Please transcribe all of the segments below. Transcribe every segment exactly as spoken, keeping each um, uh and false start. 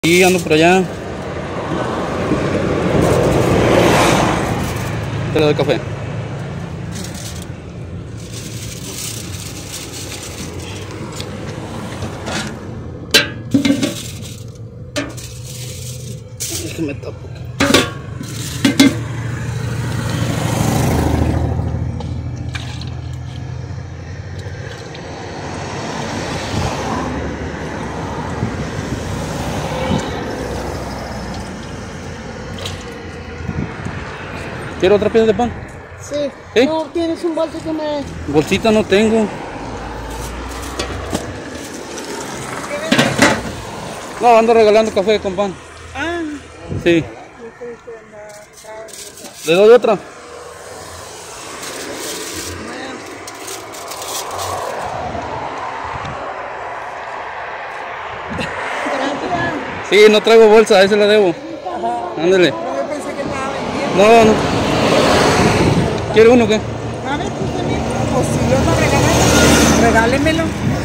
Y ando por allá. Te lo doy café. Déjame tapo. ¿Quiero otra pieza de pan? Sí. ¿Sí? No, tienes un bolso que me... Bolsita no tengo. No, ando regalando café con pan. Ah. Sí. ¿Le doy otra? Gracias. Sí, no traigo bolsa, a ese la debo. Ándale. No, yo pensé que estaba vendiendo. No, no. ¿Quiere uno o qué? A ver, pues también. Pues si yo lo regalo, regálemelo.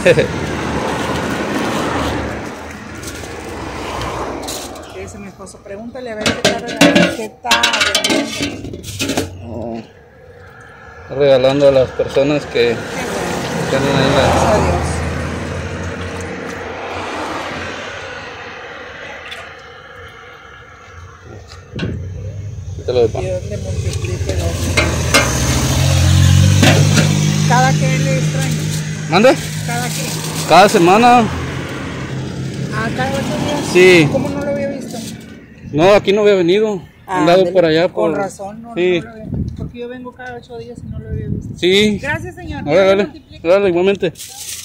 ¿Qué dice mi esposo? Pregúntale a ver qué está regalando, qué está vendiendo. No. Está regalando a las personas que Qué bueno. tienen ahí la... Gracias a Dios. Te lo doy pan. Dios le multiplique los... ¿Cada que le extraña? ¿Mande? ¿Cada qué? Cada semana. Ah, cada ocho días. Sí. ¿Cómo no lo había visto? No, aquí no había venido. He andado Ándale, por allá. Por... Con razón, no, Sí. no lo había, porque yo vengo cada ocho días y no lo había visto. Sí. Gracias, señor. Dale, dale. Multiplique. Dale, igualmente.